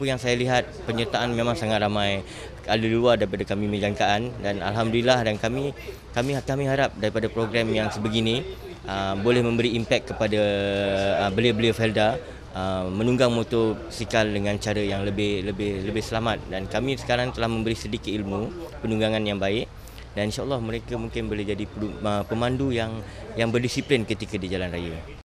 yang saya lihat, penyertaan memang sangat ramai. Ada luar daripada kami menjangkaan, dan alhamdulillah, dan kami harap daripada program yang sebegini boleh memberi impak kepada belia-belia Felda menunggang motosikal dengan cara yang lebih selamat, dan kami sekarang telah memberi sedikit ilmu penunggangan yang baik, dan insya-Allah mereka mungkin boleh jadi pemandu yang berdisiplin ketika di jalan raya.